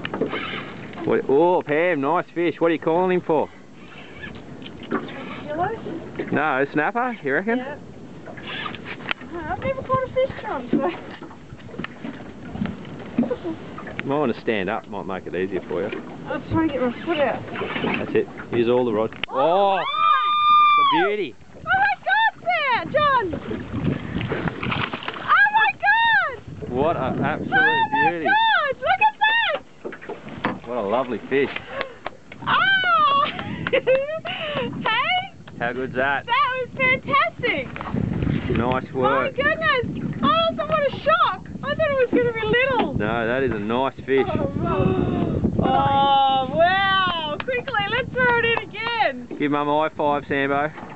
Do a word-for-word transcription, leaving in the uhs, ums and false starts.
What, oh, Pam, nice fish. What are you calling him for? Yellow? No, a snapper, you reckon? Yeah. I've never caught a fish, John, so... Might want to stand up, might make it easier for you. I was trying to get my foot out. That's it. Here's all the rod. Oh! Oh, the beauty. Oh my God, Sam! John! Oh my God! What an absolute Oh my beauty. God! Look at that! What a lovely fish. Oh! Hey? How good's that? That was fantastic! Nice My work. goodness! Oh, so what a shock! I thought it was going to be little. No, that is a nice fish. Oh, wow! Quickly, let's throw it in again. Give Mum a high five, Sambo.